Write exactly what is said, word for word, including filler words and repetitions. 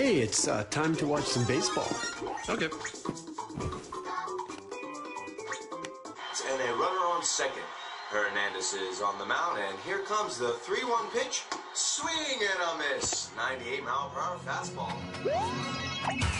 Hey, it's uh, time to watch some baseball. Okay. And a runner on second. Hernandez is on the mound, and here comes the three one pitch. Swing and a miss. ninety-eight mile per hour fastball.